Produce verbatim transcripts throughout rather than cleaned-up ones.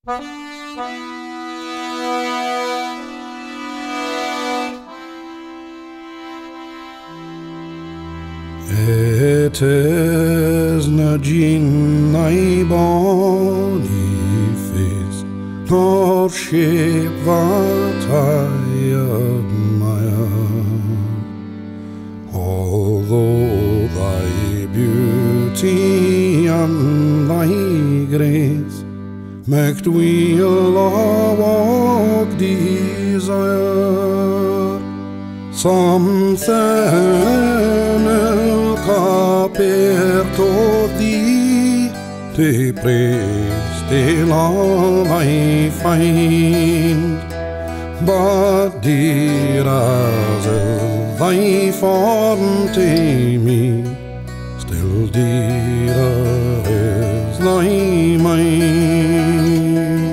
It is na gin na'i boniface, nor shape that I admire. Although thy beauty and thy grace make weal walk desire, something aperto thee, te praise, te love I find, but dear as thy form to me, still dearer is thy mind.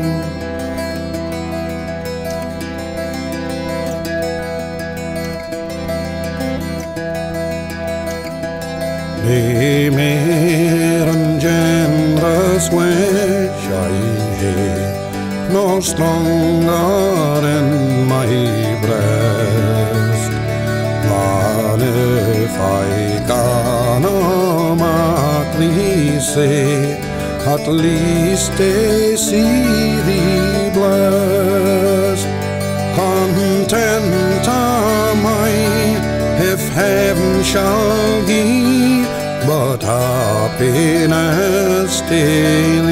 Nay, mere and generous wish I have, nor stronger in my breast, than if I can make thee say, at least they see thee blessed. Content am I if heaven shall give, but happiness still